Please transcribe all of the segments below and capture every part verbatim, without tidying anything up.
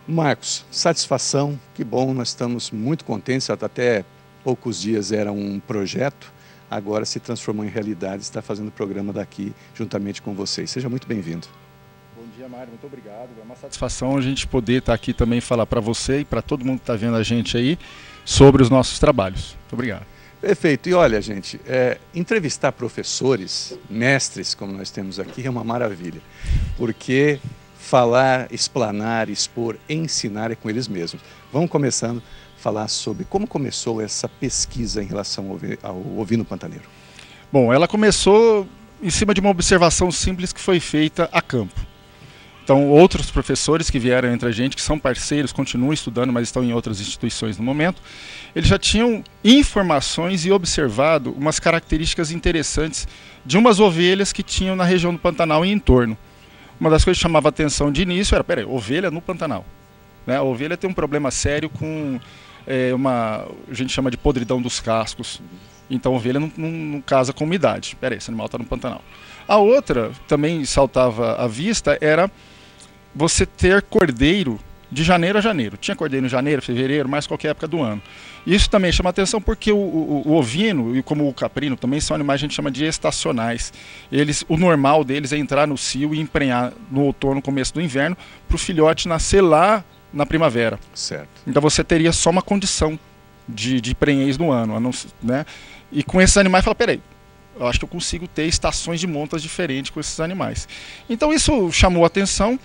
Marcos, satisfação, que bom, nós estamos muito contentes, até poucos dias era um projeto, agora se transformou em realidade, está fazendo o programa daqui juntamente com vocês. Seja muito bem-vindo. Bom dia, Mário, muito obrigado. É uma satisfação a gente poder estar aqui também falar para você e para todo mundo que está vendo a gente aí sobre os nossos trabalhos. Muito obrigado. Perfeito. E olha, gente, é, entrevistar professores, mestres, como nós temos aqui, é uma maravilha, porque falar, explanar, expor, ensinar é com eles mesmos. Vamos começando a falar sobre como começou essa pesquisa em relação ao, ao ovino pantaneiro. Bom, ela começou em cima de uma observação simples que foi feita a campo. Então, outros professores que vieram entre a gente, que são parceiros, continuam estudando, mas estão em outras instituições no momento, eles já tinham informações e observado umas características interessantes de umas ovelhas que tinham na região do Pantanal e em torno. Uma das coisas que chamava a atenção de início era, peraí, ovelha no Pantanal. Né? A ovelha tem um problema sério com é, uma, a gente chama de podridão dos cascos. Então a ovelha não, não, não casa com umidade. Peraí, esse animal está no Pantanal. A outra, também saltava à vista, era você ter cordeiro de janeiro a janeiro. Tinha cordeiro em janeiro, fevereiro, mais qualquer época do ano. Isso também chama atenção porque o, o, o ovino, e como o caprino, também são animais que a gente chama de estacionais. Eles, o normal deles é entrar no cio e emprenhar no outono, começo do inverno, para o filhote nascer lá na primavera. Certo. Então você teria só uma condição de, de prenhez no ano. Não, né? E com esses animais, fala, peraí, eu acho que eu consigo ter estações de montas diferentes com esses animais. Então isso chamou a atenção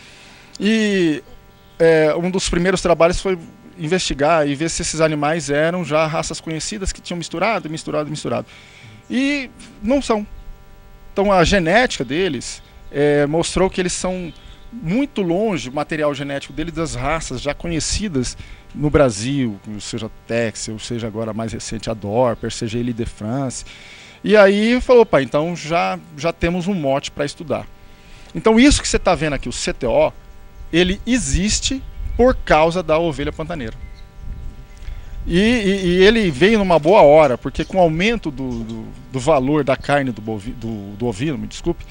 e é, um dos primeiros trabalhos foi investigar e ver se esses animais eram já raças conhecidas que tinham misturado, misturado, misturado. E não são. Então a genética deles é, mostrou que eles são muito longe, o material genético deles, das raças já conhecidas no Brasil, seja Texel, seja agora mais recente a Dorper, seja Ile de France. E aí falou, opa, então já, já temos um mote para estudar. Então isso que você está vendo aqui, o C T O, ele existe por causa da ovelha pantaneira. E, e, e ele veio numa boa hora, porque com o aumento do, do, do valor da carne do, bovi, do, do ovino, me desculpe,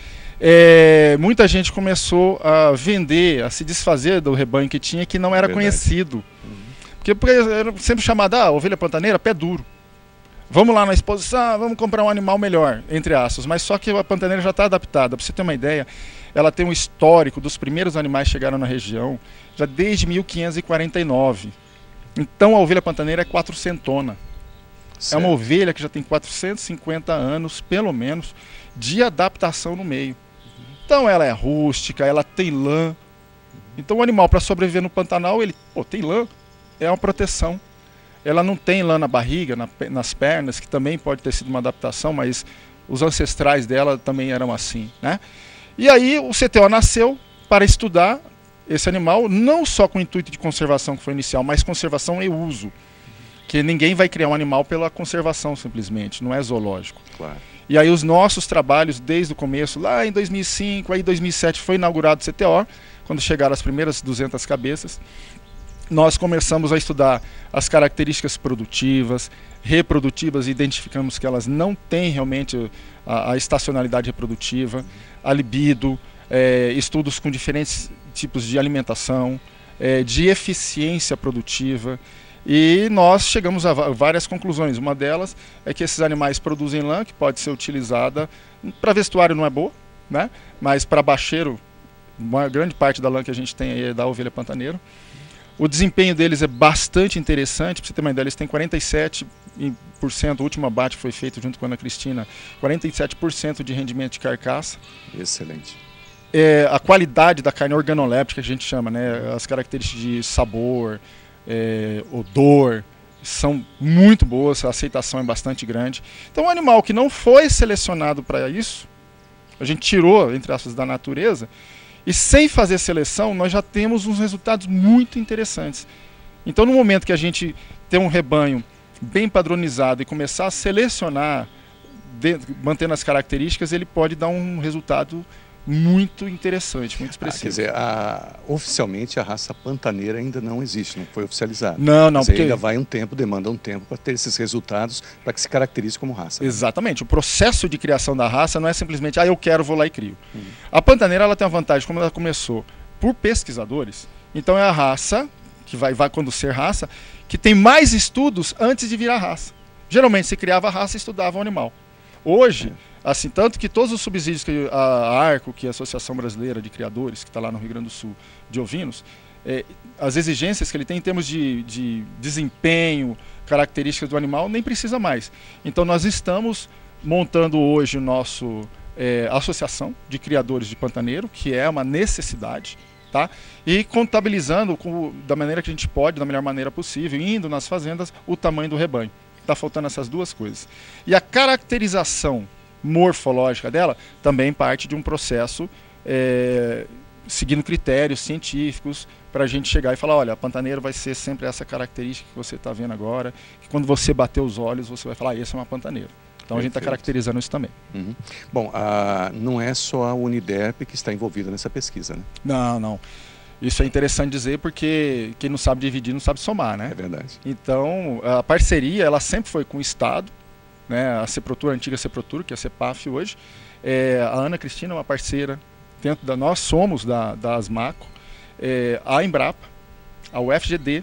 é, muita gente começou a vender, a se desfazer do rebanho que tinha, que não era Verdade. conhecido. Uhum. Porque, porque era sempre chamada, ah, ovelha pantaneira, pé duro. Vamos lá na exposição, vamos comprar um animal melhor, entre aspas. Mas só que a pantaneira já está adaptada. Para você ter uma ideia, ela tem um histórico dos primeiros animais que chegaram na região, já desde mil quinhentos e quarenta e nove. Então a ovelha pantaneira é quatrocentona. Certo. É uma ovelha que já tem quatrocentos e cinquenta anos, pelo menos, de adaptação no meio. Então ela é rústica, ela tem lã. Então o animal, para sobreviver no Pantanal, ele pô, tem lã, é uma proteção. Ela não tem lã na barriga, na, nas pernas, que também pode ter sido uma adaptação, mas os ancestrais dela também eram assim, né? E aí o C T O nasceu para estudar esse animal, não só com o intuito de conservação que foi inicial, mas conservação e uso. Que ninguém vai criar um animal pela conservação simplesmente, não é zoológico. Claro. E aí os nossos trabalhos desde o começo, lá em dois mil e cinco, aí em dois mil e sete foi inaugurado o C T O, quando chegaram as primeiras duzentas cabeças. Nós começamos a estudar as características produtivas, reprodutivas, e identificamos que elas não têm realmente a, a estacionalidade reprodutiva, a libido, é, estudos com diferentes tipos de alimentação, é, de eficiência produtiva, e nós chegamos a várias conclusões. Uma delas é que esses animais produzem lã, que pode ser utilizada para vestuário, não é boa, né? Mas para bacheiro, uma grande parte da lã que a gente tem aí é da ovelha pantaneira. O desempenho deles é bastante interessante, para você ter uma ideia, eles têm quarenta e sete por cento, o último abate foi feito junto com a Ana Cristina, quarenta e sete por cento de rendimento de carcaça. Excelente. É, a qualidade da carne organoléptica, que a gente chama, né, as características de sabor, é, odor, são muito boas, a aceitação é bastante grande. Então um animal que não foi selecionado para isso, a gente tirou, entre aspas, da natureza, e sem fazer seleção, nós já temos uns resultados muito interessantes. Então, no momento que a gente tem um rebanho bem padronizado e começar a selecionar, de, mantendo as características, ele pode dar um resultado muito interessante, muito expressivo. Ah, quer dizer, a, oficialmente a raça pantaneira ainda não existe, não foi oficializada. Não, não. Quer dizer, porque ainda vai um tempo, demanda um tempo para ter esses resultados, para que se caracterize como raça. Exatamente. Né? O processo de criação da raça não é simplesmente, ah, eu quero, vou lá e crio. Uhum. A pantaneira ela tem a vantagem, como ela começou por pesquisadores, então é a raça que vai, vai conduzir raça, que tem mais estudos antes de virar raça. Geralmente se criava a raça e estudava o animal. Hoje, assim, tanto que todos os subsídios que a ARCO, que é a Associação Brasileira de Criadores, que está lá no Rio Grande do Sul, de ovinos, é, as exigências que ele tem em termos de, de desempenho, características do animal, nem precisa mais. Então nós estamos montando hoje o nosso é, associação de criadores de pantaneiro, que é uma necessidade, tá? E contabilizando com, da maneira que a gente pode, da melhor maneira possível, indo nas fazendas, o tamanho do rebanho. Está faltando essas duas coisas. E a caracterização morfológica dela também parte de um processo é, seguindo critérios científicos para a gente chegar e falar, olha, a pantaneiro vai ser sempre essa característica que você está vendo agora, que quando você bater os olhos, você vai falar, ah, esse é uma pantaneiro. Então Perfeito. A gente está caracterizando isso também. Uhum. Bom, a, não é só a Uniderp que está envolvida nessa pesquisa, né? Não, não. Isso é interessante dizer porque quem não sabe dividir não sabe somar, né? É verdade. Então, a parceria, ela sempre foi com o Estado, né? A Ceprotur, a antiga Ceprotur, que é a CEPAF hoje. É, a Ana Cristina é uma parceira, dentro da, nós somos da, da Asmaco, é, a Embrapa, a U F G D,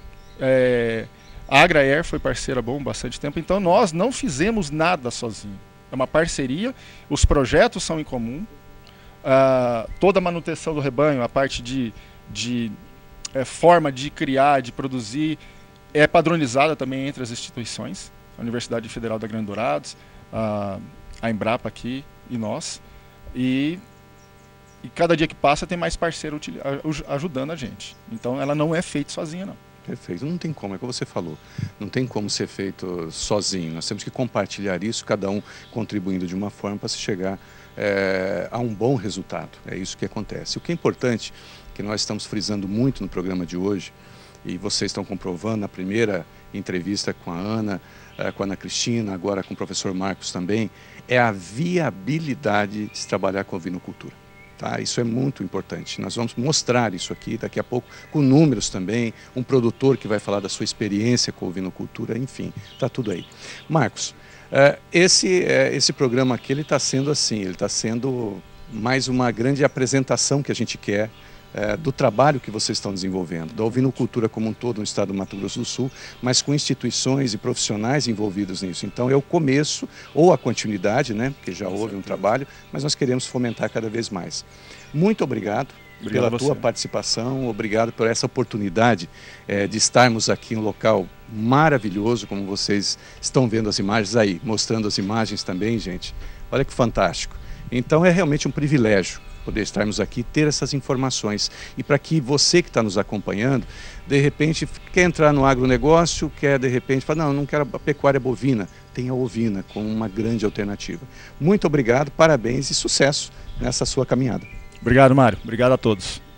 é, a Agraer foi parceira bom bastante tempo, então nós não fizemos nada sozinho. É uma parceria, os projetos são em comum, uh, toda a manutenção do rebanho, a parte de, de é, forma de criar, de produzir, é padronizada também entre as instituições, a Universidade Federal da Grande Dourados, a, a Embrapa aqui e nós, e, e cada dia que passa tem mais parceiro ajudando a gente. Então ela não é feita sozinha, não. Perfeito, não tem como, é o que você falou, não tem como ser feito sozinho, nós temos que compartilhar isso, cada um contribuindo de uma forma para se chegar é, a um bom resultado, é isso que acontece. O que é importante, que nós estamos frisando muito no programa de hoje, e vocês estão comprovando na primeira entrevista com a Ana, com a Ana Cristina, agora com o professor Marcos também, é a viabilidade de se trabalhar com a ovinocultura. Tá? Isso é muito importante. Nós vamos mostrar isso aqui daqui a pouco, com números também, um produtor que vai falar da sua experiência com a ovinocultura, enfim, está tudo aí. Marcos, esse, esse programa aqui está sendo assim, ele está sendo mais uma grande apresentação que a gente quer É, do trabalho que vocês estão desenvolvendo, da ovinocultura como um todo no estado do Mato Grosso do Sul, mas com instituições e profissionais envolvidos nisso. Então é o começo, ou a continuidade, né, porque já houve um trabalho, mas nós queremos fomentar cada vez mais. Muito obrigado, obrigado pela tua participação, obrigado por essa oportunidade é, de estarmos aqui em um local maravilhoso, como vocês estão vendo as imagens aí, mostrando as imagens também, gente. Olha que fantástico. Então é realmente um privilégio poder estarmos aqui, ter essas informações. E para que você que está nos acompanhando, de repente quer entrar no agronegócio, quer de repente falar, não, não quero a pecuária bovina, tem a ovina como uma grande alternativa. Muito obrigado, parabéns e sucesso nessa sua caminhada. Obrigado, Mário. Obrigado a todos.